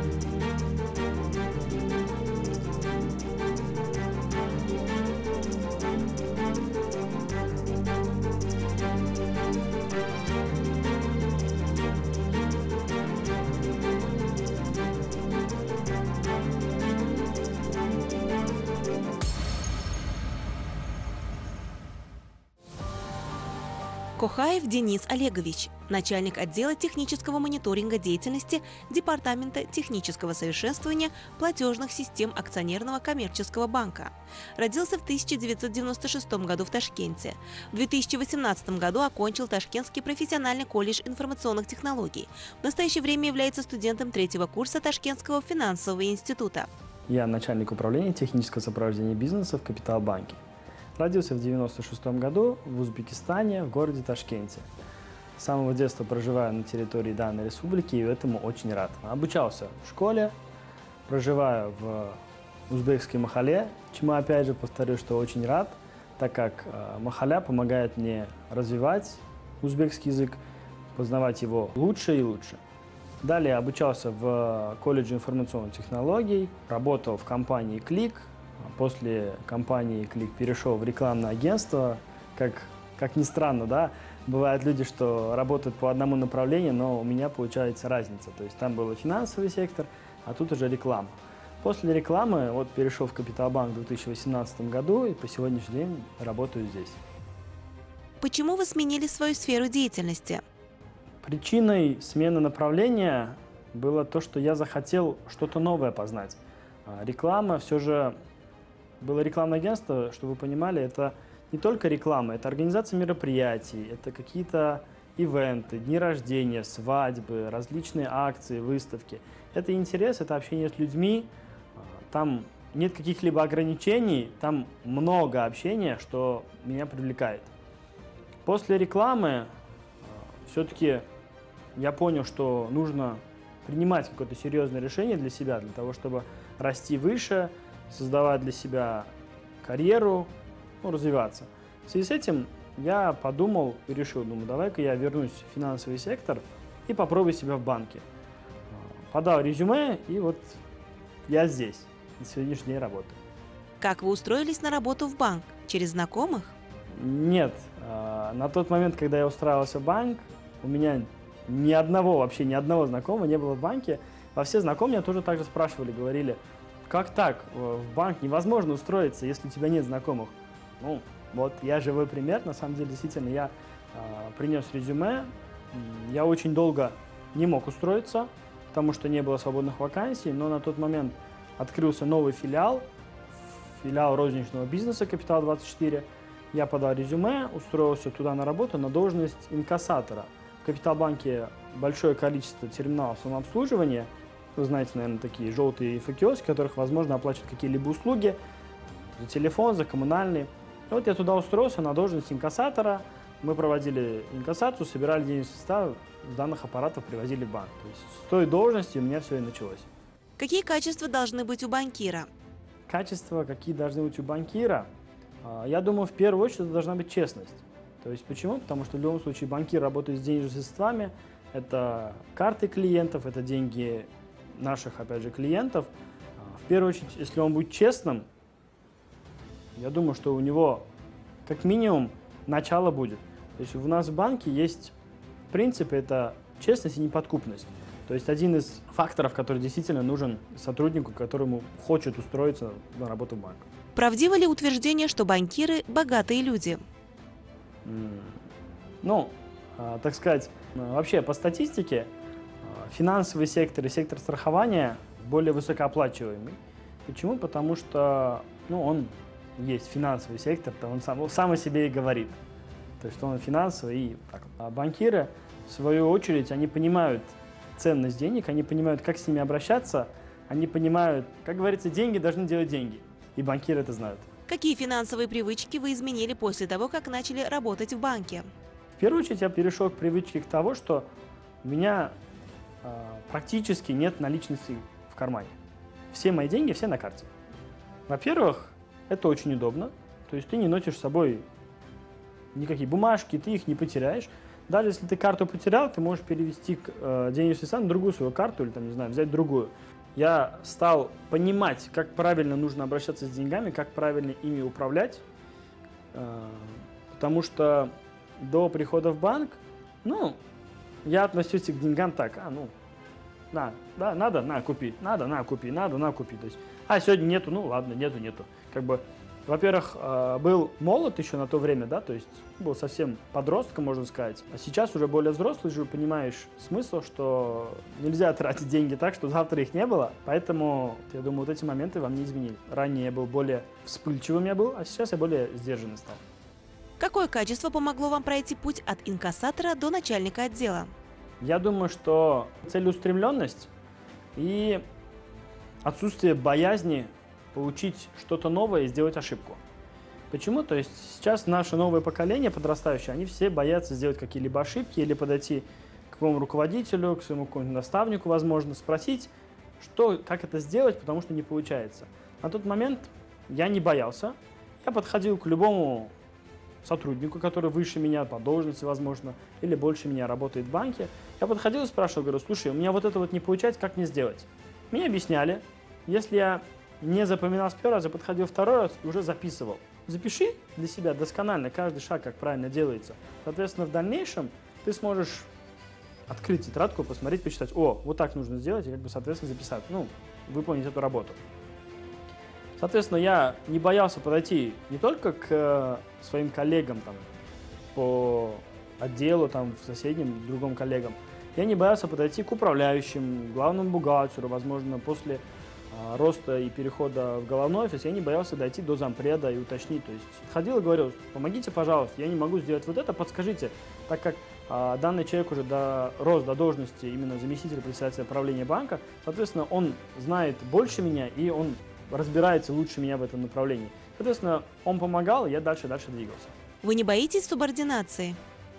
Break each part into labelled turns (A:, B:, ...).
A: Кохаев Денис Олегович, начальник отдела технического мониторинга деятельности Департамента технического совершенствования платежных систем акционерного коммерческого банка. Родился в 1996 году в Ташкенте. В 2018 году окончил Ташкентский профессиональный колледж информационных технологий. В настоящее время является студентом 3-го курса Ташкентского финансового института.
B: Я начальник управления технического сопровождения бизнеса в Капитал-банке. Родился в 1996 году в Узбекистане, в городе Ташкенте. С самого детства проживаю на территории данной республики и этому очень рад. Обучался в школе, проживаю в узбекской махале, чему опять же повторю, что очень рад, так как махаля помогает мне развивать узбекский язык, познавать его лучше и лучше. Далее обучался в колледже информационных технологий, работал в компании «Клик». После компании «Клик» перешел в рекламное агентство. Как ни странно, да, бывают люди, что работают по одному направлению, но у меня получается разница. То есть там был финансовый сектор, а тут уже реклама. После рекламы вот перешел в Капитал-банк в 2018 году и по сегодняшний день работаю здесь.
A: Почему вы сменили свою сферу деятельности?
B: Причиной смены направления было то, что я захотел что-то новое познать. Реклама все же... Было рекламное агентство, чтобы вы понимали, это не только реклама, это организация мероприятий, это какие-то ивенты, дни рождения, свадьбы, различные акции, выставки. Это интерес, это общение с людьми, там нет каких-либо ограничений, там много общения, что меня привлекает. После рекламы все-таки я понял, что нужно принимать какое-то серьезное решение для себя, для того, чтобы расти выше, создавать для себя карьеру, развиваться. В связи с этим я подумал и решил, давай-ка я вернусь в финансовый сектор и попробую себя в банке. Подал резюме, и вот я здесь, на сегодняшний день работаю.
A: Как вы устроились на работу в банк? Через знакомых?
B: Нет. На тот момент, когда я устраивался в банк, у меня ни одного знакомого не было в банке. Во все знакомые меня тоже так же спрашивали, говорили: как так? В банк невозможно устроиться, если у тебя нет знакомых. Вот я живой пример. На самом деле, действительно, я принес резюме. Я очень долго не мог устроиться, потому что не было свободных вакансий. Но на тот момент открылся новый филиал розничного бизнеса «Капитал-24». Я подал резюме, устроился туда на работу на должность инкассатора. В Капитал-банке большое количество терминалов самообслуживания. Вы знаете, наверное, такие желтые инфокиоски, в которых возможно оплачивать какие-либо услуги за телефон, за коммунальные. И вот я туда устроился на должность инкассатора. Мы проводили инкассацию, собирали денежные средства с данных аппаратов, привозили в банк. То есть с той должности у меня все и началось.
A: Какие качества должны быть у банкира?
B: Качества, какие должны быть у банкира? Я думаю, в первую очередь это должна быть честность. То есть почему? Потому что в любом случае банкир работает с денежными средствами. Это карты клиентов, это деньги наших, опять же, клиентов. В первую очередь, если он будет честным, я думаю, что у него как минимум начало будет. То есть у нас в банке есть принцип, это честность и неподкупность. То есть один из факторов, который действительно нужен сотруднику, которому хочет устроиться на работу в банк.
A: Правдиво ли утверждение, что банкиры – богатые люди?
B: Так сказать, вообще по статистике финансовый сектор и сектор страхования более высокооплачиваемый. Почему? Потому что он есть финансовый сектор, то он сам о себе и говорит. То есть он финансовый и так. А банкиры, в свою очередь, они понимают ценность денег, они понимают, как с ними обращаться, они понимают, как говорится, деньги должны делать деньги. И банкиры это знают.
A: Какие финансовые привычки вы изменили после того, как начали работать в банке?
B: В первую очередь я перешел к привычке к тому, что у меня практически нет наличности в кармане. Все мои деньги, все на карте. Во-первых, это очень удобно. То есть ты не носишь с собой никакие бумажки, ты их не потеряешь. Даже если ты карту потерял, ты можешь перевести денежные средства на другую свою карту или, взять другую. я стал понимать, как правильно нужно обращаться с деньгами, как правильно ими управлять. Потому что до прихода в банк, ну, я относился к деньгам так, надо, на, купи, надо, на, купи, надо, на, купи. То есть, сегодня нету, ну, ладно, нету. Как бы, во-первых, был молод еще на то время, да, то есть был совсем подростком, можно сказать. А сейчас уже более взрослый, уже понимаешь смысл, что нельзя тратить деньги так, что завтра их не было. Поэтому, я думаю, вот эти моменты во мне изменили. Ранее я был более вспыльчивым, а сейчас я более сдержанный стал.
A: Какое качество помогло вам пройти путь от инкассатора до начальника отдела?
B: Я думаю, что целеустремленность и отсутствие боязни получить что-то новое и сделать ошибку. Почему? То есть сейчас наше новое поколение подрастающее, они все боятся сделать какие-либо ошибки или подойти к какому руководителю, к своему какому-нибудь наставнику, возможно, спросить, как это сделать, потому что не получается. На тот момент я не боялся. Я подходил к любому сотруднику, который выше меня по должности, возможно, или больше меня работает в банке. Я подходил и спрашивал, говорю, слушай, у меня вот это вот не получается, как мне сделать? Мне объясняли. Если я не запоминал с первого раза, подходил второй раз и уже записывал. Запиши для себя досконально каждый шаг, как правильно делается. Соответственно, в дальнейшем ты сможешь открыть тетрадку, посмотреть, почитать. Вот так нужно сделать, и соответственно, записать. Выполнить эту работу. Соответственно, я не боялся подойти не только к своим коллегам по отделу, в соседним, другим коллегам. Я не боялся подойти к управляющим, главному бухгалтеру, возможно, после роста и перехода в головной офис, я не боялся дойти до зампреда и уточнить. То есть ходил и говорил, помогите, пожалуйста, я не могу сделать вот это, подскажите, так как данный человек уже рос до должности именно заместителя председателя правления банка, соответственно, он знает больше меня и он разбирается лучше меня в этом направлении. Соответственно, он помогал, и я дальше двигался.
A: Вы не боитесь субординации?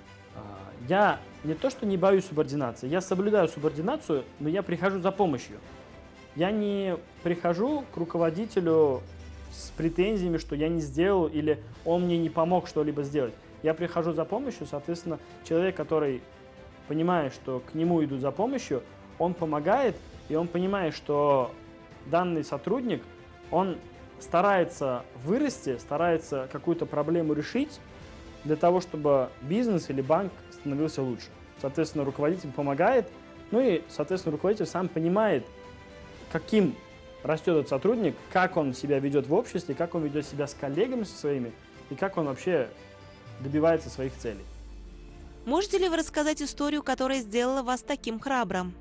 B: Я не то, что не боюсь субординации, я соблюдаю субординацию, но я прихожу за помощью. Я не прихожу к руководителю с претензиями, что я не сделал или он мне не помог что-либо сделать. Я прихожу за помощью, соответственно, человек, который понимает, что к нему идут за помощью, он помогает, и он понимает, что данный сотрудник, он старается вырасти, старается какую-то проблему решить для того, чтобы бизнес или банк становился лучше. Соответственно, руководитель помогает, и, соответственно, руководитель сам понимает, каким растет этот сотрудник, как он себя ведет в обществе, как он ведет себя с коллегами со своими, и как он вообще добивается своих целей.
A: Можете ли вы рассказать историю, которая сделала вас таким храбрым?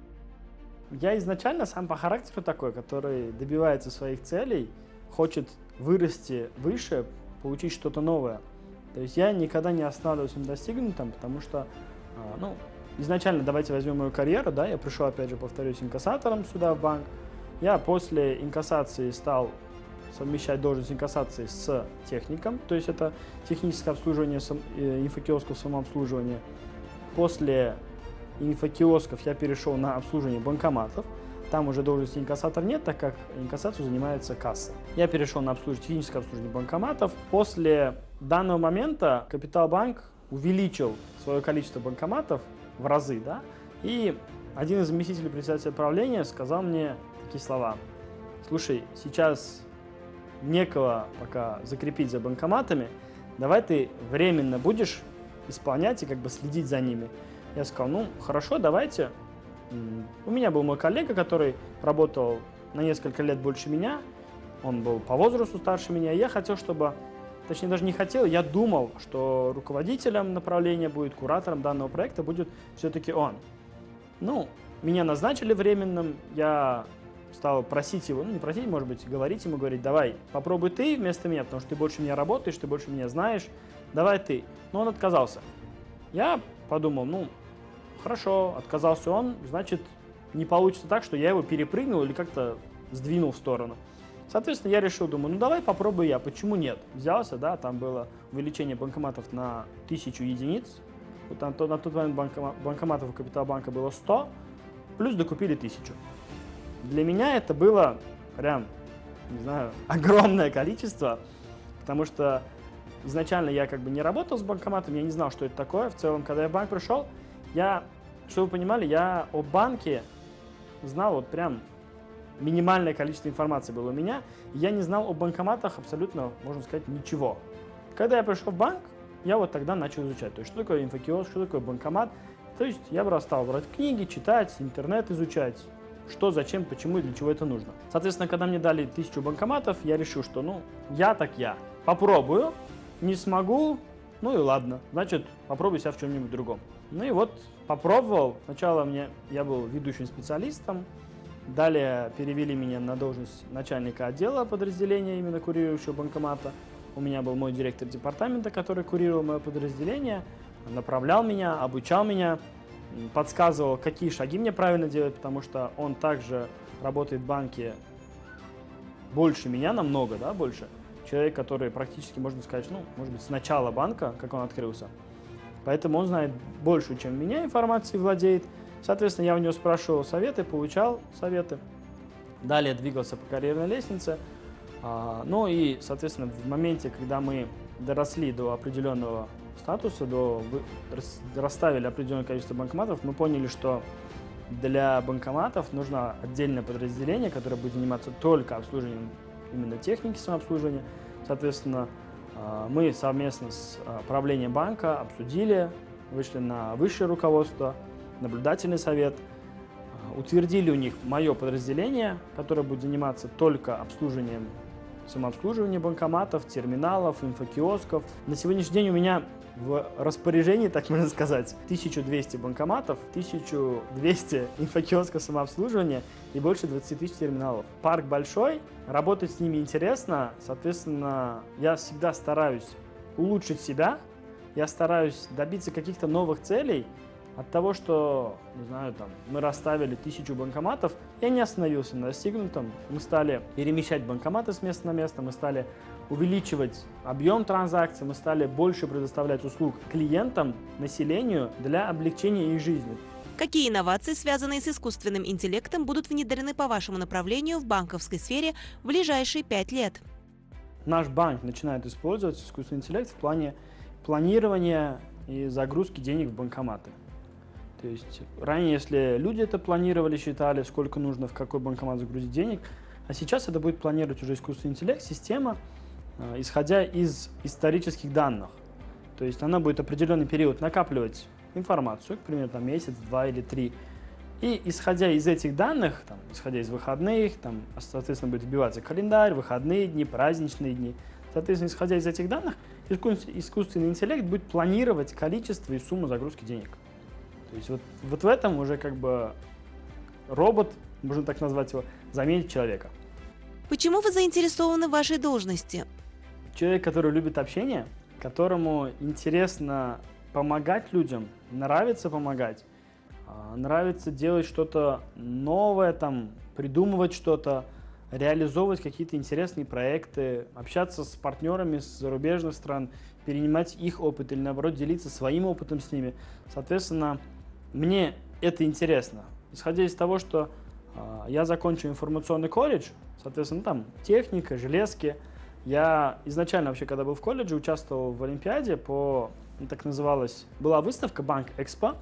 B: Я изначально сам по характеру такой, который добивается своих целей, хочет вырасти выше, получить что-то новое. То есть я никогда не останавливаюсь на достигнутом, потому что, изначально давайте возьмем мою карьеру, да, я пришел, опять же, повторюсь, инкассатором сюда в банк. Я после инкассации стал совмещать должность инкассации с техником, то есть это техническое обслуживание инфокиосков самообслуживания. После инфокиосков я перешел на обслуживание банкоматов. Там уже должности инкассатор нет, так как инкассацию занимается касса. Я перешел на техническое обслуживание банкоматов. После данного момента Капитал-банк увеличил свое количество банкоматов в разы, да, и один из заместителей председателя правления сказал мне такие слова. Слушай, сейчас некого пока закрепить за банкоматами, давай ты временно будешь исполнять и следить за ними. Я сказал, хорошо, давайте. У меня был мой коллега, который работал на несколько лет больше меня, он был по возрасту старше меня, и я хотел, чтобы, точнее даже не хотел, я думал, что руководителем направления будет, куратором данного проекта будет все-таки он. Меня назначили временным, я стал просить его, не просить, может быть, говорить ему, говорить, давай, попробуй ты вместо меня, потому что ты больше меня работаешь, ты больше меня знаешь, давай ты. Но он отказался. Я подумал, хорошо, отказался он, значит, не получится так, что я его перепрыгнул или как-то сдвинул в сторону. Соответственно, я решил, думаю, давай попробую я, почему нет? Взялся, да, там было увеличение банкоматов на 1000 единиц, на тот момент банкоматов у Капитал-банка было 100, плюс докупили 1000. Для меня это было прям, не знаю, огромное количество, потому что изначально я не работал с банкоматом, я не знал, что это такое. В целом, когда я в банк пришел, чтобы вы понимали, я о банке знал прям минимальное количество информации было у меня, и я не знал о банкоматах абсолютно, можно сказать, ничего. Когда я пришел в банк, я вот тогда начал изучать, то есть, что такое инфокиоск, что такое банкомат. То есть я стал брать книги, читать, интернет изучать, что, зачем, почему и для чего это нужно. Соответственно, когда мне дали 1000 банкоматов, я решил, что, ну, я так я. Попробую, не смогу, ну и ладно, значит, попробую себя в чем-нибудь другом. Ну и вот попробовал. Сначала я был ведущим специалистом, далее перевели меня на должность начальника отдела подразделения, именно курирующего банкомата. У меня был мой директор департамента, который курировал мое подразделение, направлял меня, обучал меня, подсказывал, какие шаги мне правильно делать, потому что он также работает в банке больше меня, намного, да, больше. Человек, который практически, можно сказать, ну, может быть, с начала банка, как он открылся. Поэтому он знает больше, чем меня, информации владеет. Соответственно, я у него спрашивал советы, получал советы. Далее двигался по карьерной лестнице. Ну и, соответственно, в моменте, когда мы доросли до определенного статуса, расставили определенное количество банкоматов, мы поняли, что для банкоматов нужно отдельное подразделение, которое будет заниматься только обслуживанием именно техники самообслуживания. Соответственно, мы совместно с правлением банка обсудили, вышли на высшее руководство, наблюдательный совет, утвердили у них мое подразделение, которое будет заниматься только обслуживанием, самообслуживанием банкоматов, терминалов, инфокиосков. На сегодняшний день у меня в распоряжении, так можно сказать, 1200 банкоматов, 1200 инфокиосков самообслуживания и больше 20 тысяч терминалов. Парк большой, работать с ними интересно, соответственно, я всегда стараюсь улучшить себя, я стараюсь добиться каких-то новых целей. От того, что, не знаю, там, мы расставили 1000 банкоматов, я не остановился на достигнутом. Мы стали перемещать банкоматы с места на место, мы стали увеличивать объем транзакций, мы стали больше предоставлять услуг клиентам, населению для облегчения их жизни.
A: Какие инновации, связанные с искусственным интеллектом, будут внедрены по вашему направлению в банковской сфере в ближайшие 5 лет?
B: Наш банк начинает использовать искусственный интеллект в плане планирования и загрузки денег в банкоматы. То есть ранее, если люди это планировали, считали, сколько нужно в какой банкомат загрузить денег, а сейчас это будет планировать уже искусственный интеллект, система, исходя из исторических данных. То есть она будет определенный период накапливать информацию, к примеру, там, месяц, 2 или 3. И исходя из этих данных, там, исходя из выходных, там, соответственно, будет вбиваться календарь, выходные дни, праздничные дни. Соответственно, исходя из этих данных, искусственный интеллект будет планировать количество и сумму загрузки денег. То есть вот в этом уже как бы робот, можно так назвать его, заменит человека.
A: Почему вы заинтересованы в вашей должности?
B: Человек, который любит общение, которому интересно помогать людям, нравится помогать, нравится делать что-то новое, там, придумывать что-то, реализовывать какие-то интересные проекты, общаться с партнерами с зарубежных стран, перенимать их опыт или, наоборот, делиться своим опытом с ними. Соответственно, мне это интересно. Исходя из того, что я закончил информационный колледж, соответственно, там техника, железки. Я изначально вообще, когда был в колледже, участвовал в олимпиаде так называлась, была выставка Банк Экспо,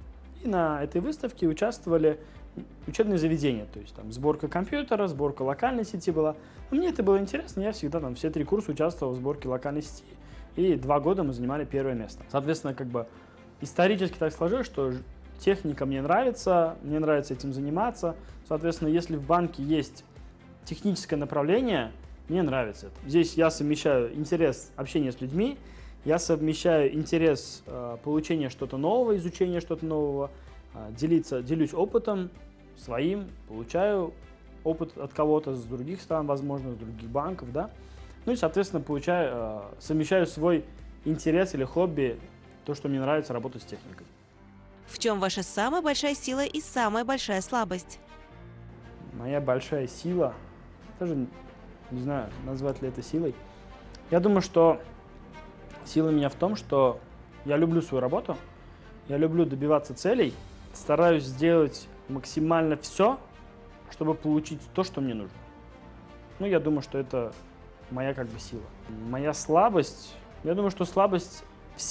B: и на этой выставке участвовали учебные заведения, то есть там сборка компьютера, сборка локальной сети была. Но мне это было интересно, я всегда там все 3 курса участвовал в сборке локальной сети, и 2 года мы занимали первое место. Соответственно, как бы исторически так сложилось, что техника мне нравится этим заниматься. Соответственно, если в банке есть техническое направление, мне нравится это. Здесь я совмещаю интерес общения с людьми, я совмещаю интерес получения что-то нового, изучения что-то нового, делюсь опытом своим, получаю опыт от кого-то с других стран, возможно, с других банков, да. Ну и, соответственно, совмещаю свой интерес или хобби, то, что мне нравится, работать с техникой.
A: В чем ваша самая большая сила и самая большая слабость?
B: Моя большая сила, даже не знаю, назвать ли это силой. Я думаю, что сила меня в том, что я люблю свою работу, я люблю добиваться целей, стараюсь сделать максимально все, чтобы получить то, что мне нужно. Ну, я думаю, что это моя как бы сила. Моя слабость, я думаю, что слабость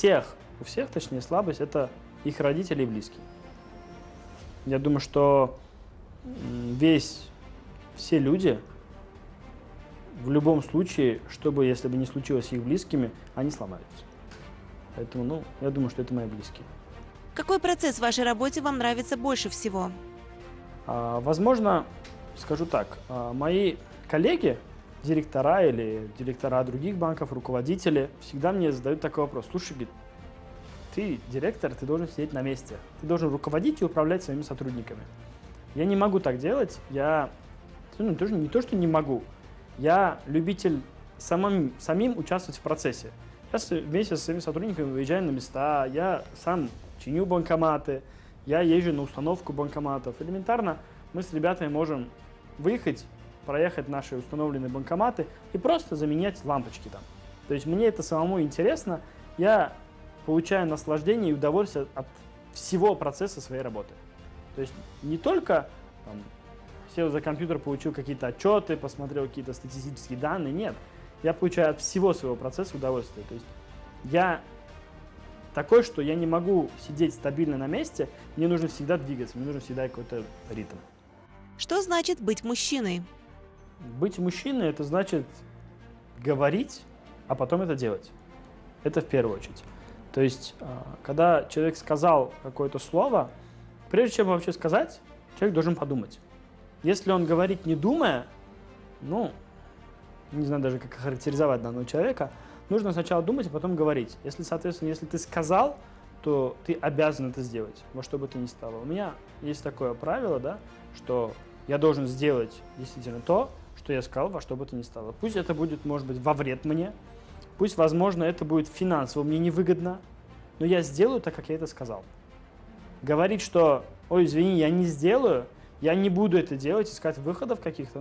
B: у всех, точнее, слабость – это их родители и близкие. Я думаю, что весь все люди в любом случае, чтобы, если бы не случилось с их близкими, они сломаются. Поэтому, я думаю, что это мои близкие.
A: Какой процесс в вашей работе вам нравится больше всего?
B: Возможно, скажу так, мои коллеги, директора или директора других банков, руководители, всегда мне задают такой вопрос. Слушай, говорит, ты директор, ты должен сидеть на месте. Ты должен руководить и управлять своими сотрудниками. Я не могу так делать. Я тоже не то, что не могу. Я любитель самим участвовать в процессе. Я вместе со своими сотрудниками выезжаю на места, я сам чиню банкоматы, я езжу на установку банкоматов. Элементарно мы с ребятами можем выехать, проехать наши установленные банкоматы и просто заменять лампочки там. То есть мне это самому интересно, я получаю наслаждение и удовольствие от всего процесса своей работы. То есть не только сел за компьютер, получил какие-то отчеты, посмотрел какие-то статистические данные, нет. Я получаю от всего своего процесса удовольствие. То есть я такой, что я не могу сидеть стабильно на месте, мне нужно всегда двигаться, мне нужен всегда какой-то ритм.
A: Что значит быть мужчиной?
B: Быть мужчиной – это значит говорить, а потом это делать. Это в первую очередь. То есть, когда человек сказал какое-то слово, прежде чем вообще сказать, человек должен подумать. Если он говорит не думая, не знаю даже, как характеризовать данного человека, нужно сначала думать, а потом говорить. Соответственно, если ты сказал, то ты обязан это сделать, во что бы то ни стало. У меня есть такое правило, да, что я должен сделать действительно то, что я сказал, во что бы то ни стало. Пусть это будет, может быть, во вред мне, пусть, возможно, это будет финансово мне невыгодно, но я сделаю так, как я это сказал. Говорить, что, ой, извини, я не сделаю, я не буду это делать, искать выходов каких-то,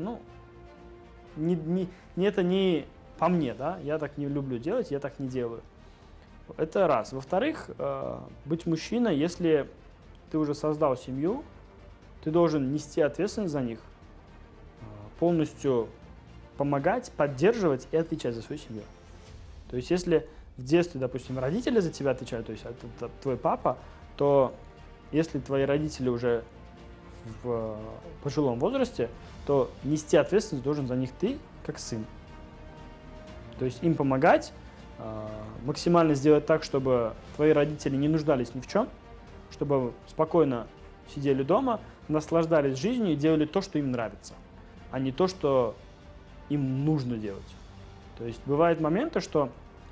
B: это не по мне, да, я так не люблю делать, я так не делаю. Это раз. Во-вторых, быть мужчиной, если ты уже создал семью, ты должен нести ответственность за них, полностью помогать, поддерживать и отвечать за свою семью. То есть если в детстве, допустим, родители за тебя отвечают, то есть это твой папа, то если твои родители уже в пожилом возрасте, то нести ответственность должен за них ты, как сын. То есть им помогать, максимально сделать так, чтобы твои родители не нуждались ни в чем, чтобы спокойно сидели дома, наслаждались жизнью и делали то, что им нравится, а не то, что им нужно делать. То есть бывают моменты, что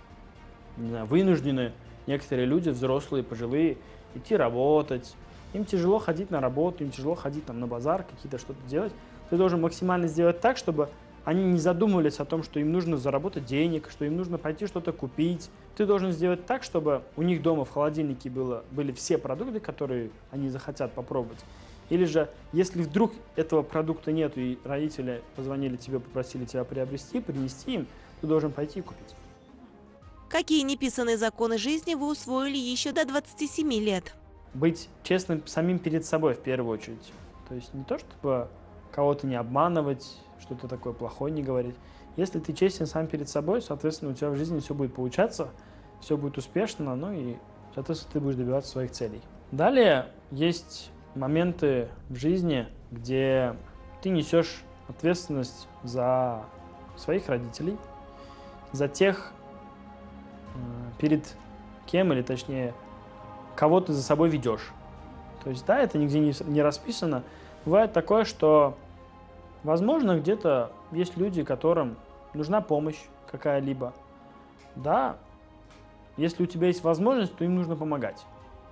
B: вынуждены некоторые люди, взрослые, пожилые, идти работать, им тяжело ходить на работу, им тяжело ходить на базар, какие-то что-то делать. Ты должен максимально сделать так, чтобы они не задумывались о том, что им нужно заработать денег, что им нужно пойти что-то купить. Ты должен сделать так, чтобы у них дома в холодильнике были все продукты, которые они захотят попробовать. Или же, если вдруг этого продукта нет, и родители позвонили тебе, попросили тебя приобрести, принести им, ты должен пойти и купить.
A: Какие неписанные законы жизни вы усвоили еще до 27 лет?
B: Быть честным самим перед собой в первую очередь. То есть не то, чтобы кого-то не обманывать, что-то такое плохое не говорить. Если ты честен сам перед собой, соответственно, у тебя в жизни все будет получаться, все будет успешно, и, соответственно, ты будешь добиваться своих целей. Далее есть моменты в жизни, где ты несешь ответственность за своих родителей, за тех, перед кем, или точнее, кого ты за собой ведешь. То есть, да, это нигде не расписано. Бывает такое, что, возможно, где-то есть люди, которым нужна помощь какая-либо. Да, если у тебя есть возможность, то им нужно помогать.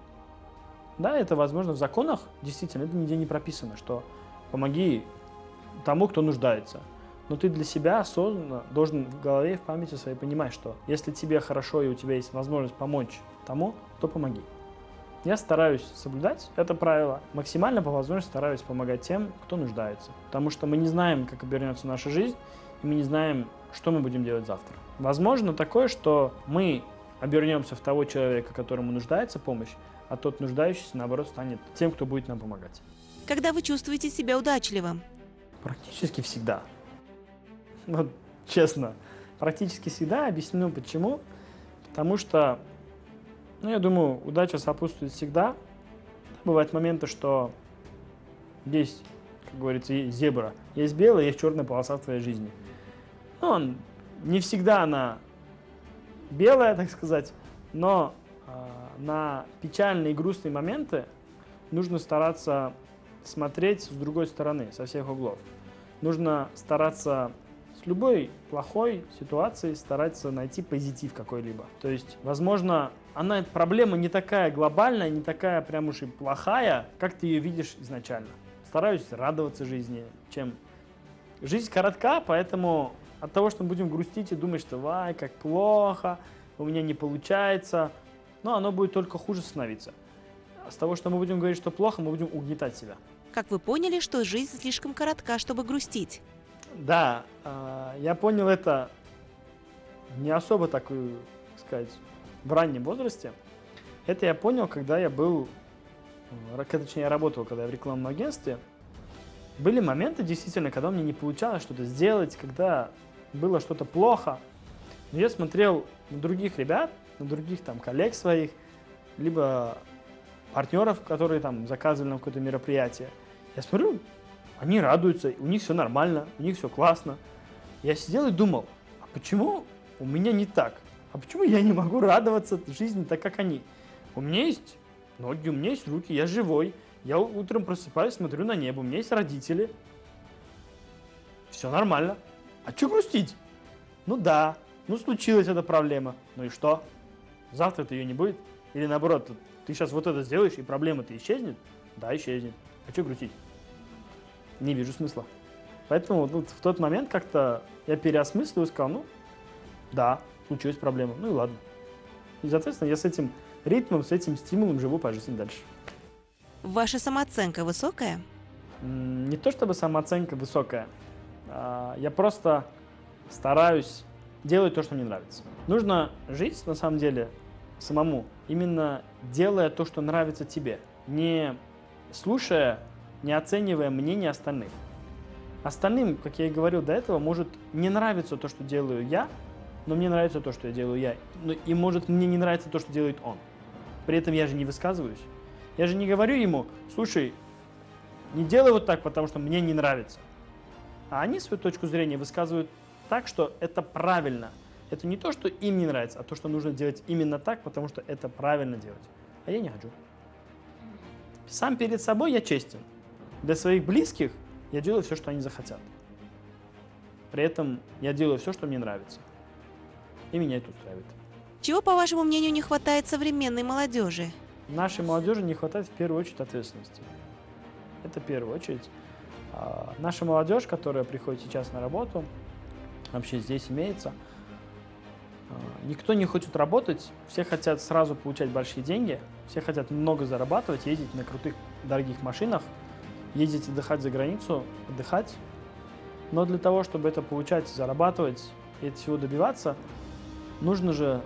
B: Да, это возможно в законах, действительно, это нигде не прописано, что помоги тому, кто нуждается. Но ты для себя осознанно должен в голове и в памяти своей понимать, что если тебе хорошо и у тебя есть возможность помочь тому, то помоги. Я стараюсь соблюдать это правило, максимально по возможности стараюсь помогать тем, кто нуждается. Потому что мы не знаем, как обернется наша жизнь, и мы не знаем, что мы будем делать завтра. Возможно такое, что мы обернемся в того человека, которому нуждается помощь, а тот нуждающийся, наоборот, станет тем, кто будет нам помогать.
A: Когда вы чувствуете себя удачливым?
B: Практически всегда. Вот честно, практически всегда. Объясню почему. Потому что, я думаю, удача сопутствует всегда. Бывают моменты, что есть как говорится, есть зебра. Есть белая, есть черная полоса в твоей жизни. Ну, не всегда она белая, так сказать, но на печальные и грустные моменты нужно стараться смотреть с другой стороны, со всех углов. Нужно стараться с любой плохой ситуации стараться найти позитив какой-либо. То есть, возможно, проблема не такая глобальная, не такая прям уж и плохая, как ты ее видишь изначально. Стараюсь радоваться жизни, чем... Жизнь коротка, поэтому от того, что мы будем грустить и думать, что «вай, как плохо, у меня не получается», но оно будет только хуже становиться. С того, что мы будем говорить, что плохо, мы будем угнетать себя.
A: Как вы поняли, что жизнь слишком коротка, чтобы грустить?
B: Да, я понял это не особо так сказать, в раннем возрасте. Это я понял, когда я работал, когда я в рекламном агентстве. Были моменты, действительно, когда мне не получалось что-то сделать, когда было что-то плохо. Но я смотрел на других ребят, на других там коллег своих, либо партнеров, которые там заказывали нам какое-то мероприятие. Я смотрю, они радуются, у них все нормально, у них все классно. Я сидел и думал, а почему у меня не так? А почему я не могу радоваться жизни так, как они? У меня есть ноги, у меня есть руки, я живой. Я утром просыпаюсь, смотрю на небо, у меня есть родители. Все нормально. А что грустить? Ну да, случилась эта проблема. Ну и что? Завтра-то ее не будет? Или наоборот, ты сейчас вот это сделаешь, и проблема-то исчезнет? Да, исчезнет. А что грустить? Не вижу смысла. Поэтому в тот момент как-то я переосмыслил и сказал, да, случилась проблема, ну и ладно. И, соответственно, я с этим ритмом, с этим стимулом живу по жизни дальше.
A: Ваша самооценка высокая?
B: Не то чтобы самооценка высокая, я просто стараюсь делать то, что мне нравится. Нужно жить, на самом деле, самому, именно делая то, что нравится тебе, не слушая, не оценивая мнение остальных. Остальным, как я и говорил до этого, может не нравиться то, что делаю я, но мне нравится то, что я делаю я. И может мне не нравится то, что делает он. При этом я же не высказываюсь. Я же не говорю ему, слушай, не делай вот так, потому что мне не нравится. А они свою точку зрения высказывают так, что это правильно. Это не то, что им не нравится, а то, что нужно делать именно так, потому что это правильно делать. А я не хочу. Сам перед собой я честен. Для своих близких я делаю все, что они захотят. При этом я делаю все, что мне нравится. И меня это устраивает.
A: Чего, по вашему мнению, не хватает современной молодежи?
B: Нашей молодежи не хватает в первую очередь ответственности. Это в первую очередь. Наша молодежь, которая приходит сейчас на работу, вообще здесь имеется, никто не хочет работать, все хотят сразу получать большие деньги, все хотят много зарабатывать, ездить на крутых, дорогих машинах, ездить отдыхать за границу, отдыхать. Но для того, чтобы это получать, зарабатывать и от всего добиваться, нужно же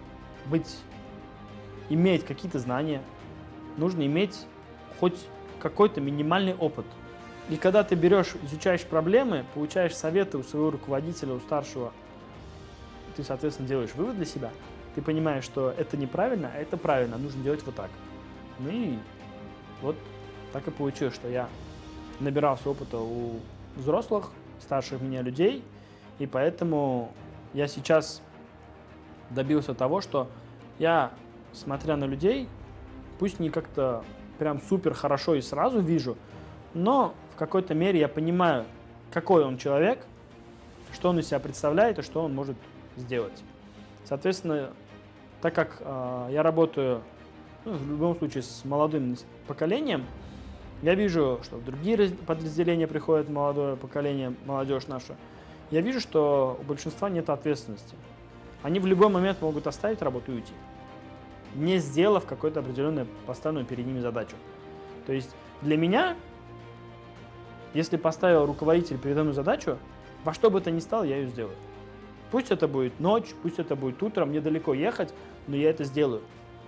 B: иметь какие-то знания, нужно иметь хоть какой-то минимальный опыт. И когда ты изучаешь проблемы, получаешь советы у своего руководителя, у старшего, ты, соответственно, делаешь вывод для себя, ты понимаешь, что это неправильно, а это правильно, нужно делать вот так. Ну и вот так и получилось, что я набирался опыта у взрослых, старших меня людей, и поэтому я сейчас добился того, что я, смотря на людей, пусть не как-то прям супер хорошо и сразу вижу, но в какой-то мере я понимаю, какой он человек, что он из себя представляет и что он может сделать. Соответственно, так как я работаю в любом случае с молодым поколением, я вижу, что в другие подразделения приходит молодое поколение, молодежь наша. Я вижу, что у большинства нет ответственности. Они в любой момент могут оставить работу и уйти, не сделав какую-то определенную поставленную перед ними задачу. То есть для меня, если поставил руководитель передо мной задачу, во что бы то ни стало, я ее сделаю. Пусть это будет ночь, пусть это будет утро, мне далеко ехать, но я это сделаю.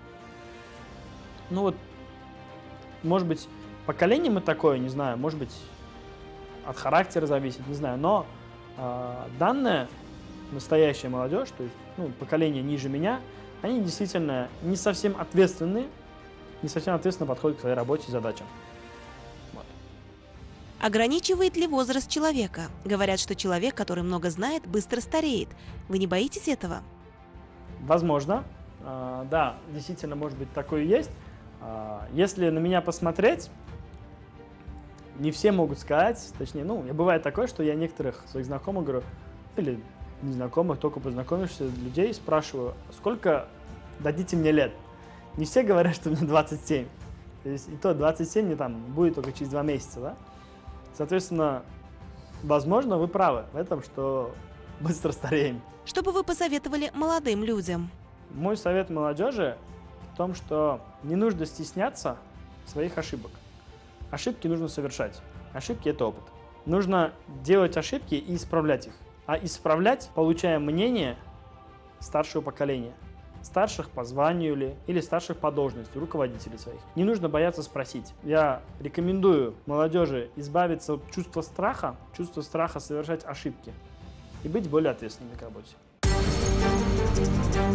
B: Может быть, поколение мы такое, не знаю, может быть, от характера зависит, не знаю, но данная настоящая молодежь, то есть поколение ниже меня, они действительно не совсем ответственно подходят к своей работе и задачам. Вот.
A: Ограничивает ли возраст человека? Говорят, что человек, который много знает, быстро стареет. Вы не боитесь этого?
B: Возможно. Да, действительно, может быть, такое и есть. Если на меня посмотреть, не все могут сказать, точнее, бывает такое, что я некоторых своих знакомых говорю, или незнакомых, только познакомишься, людей спрашиваю, сколько дадите мне лет? Не все говорят, что мне 27. То есть и то 27 мне там будет только через 2 месяца, да? Соответственно, возможно, вы правы в этом, что быстро стареем.
A: Что бы вы посоветовали молодым людям?
B: Мой совет молодежи в том, что не нужно стесняться своих ошибок. Ошибки нужно совершать. Ошибки – это опыт. Нужно делать ошибки и исправлять их. А исправлять, получая мнение старшего поколения. Старших по званию или старших по должности, руководителей своих. Не нужно бояться спросить. Я рекомендую молодежи избавиться от чувства страха совершать ошибки и быть более ответственными к работе.